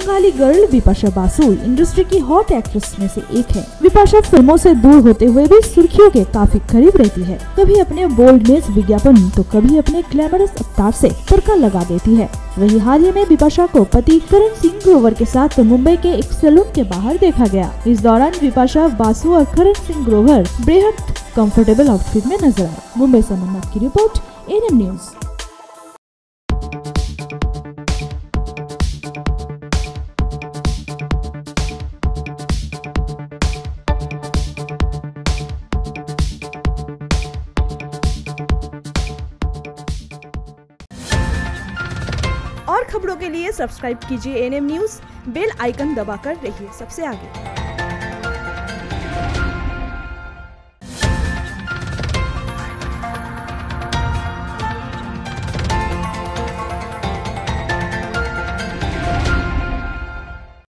Bengali girl Bipasha Basu industry की hot actress में से एक है। बिपाशा फिल्मों से दूर होते हुए भी सुर्खियों के काफी करीब रहती है। कभी अपने बोल्डनेस विज्ञापन तो कभी अपने ग्लैमरस अवतार से तड़का लगा देती है। वही हाल ही में बिपाशा को पति करण सिंह ग्रोवर के साथ मुंबई के एक सैलून के बाहर देखा गया। इस दौरान बिपाशा बासु और करण सिंह ग्रोवर बेहद कंफर्टेबल आउटफिट में नजर आए। मुंबई से अमरनाथ की रिपोर्ट, एएनएम न्यूज। और खबरों के लिए सब्सक्राइब कीजिए एएनएम न्यूज, बेल आइकन दबाकर रहिए सबसे आगे।